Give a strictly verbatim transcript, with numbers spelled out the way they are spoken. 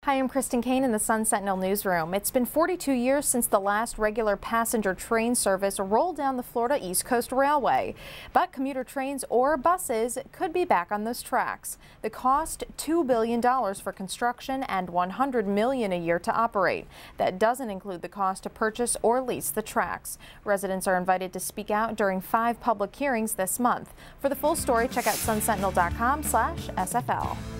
Hi, I'm Kristen Kane in the Sun Sentinel newsroom. It's been forty-two years since the last regular passenger train service rolled down the Florida East Coast Railway. But commuter trains or buses could be back on those tracks. The cost, two billion dollars for construction and one hundred million dollars a year to operate. That doesn't include the cost to purchase or lease the tracks. Residents are invited to speak out during five public hearings this month. For the full story, check out sun sentinel dot com slash S F L.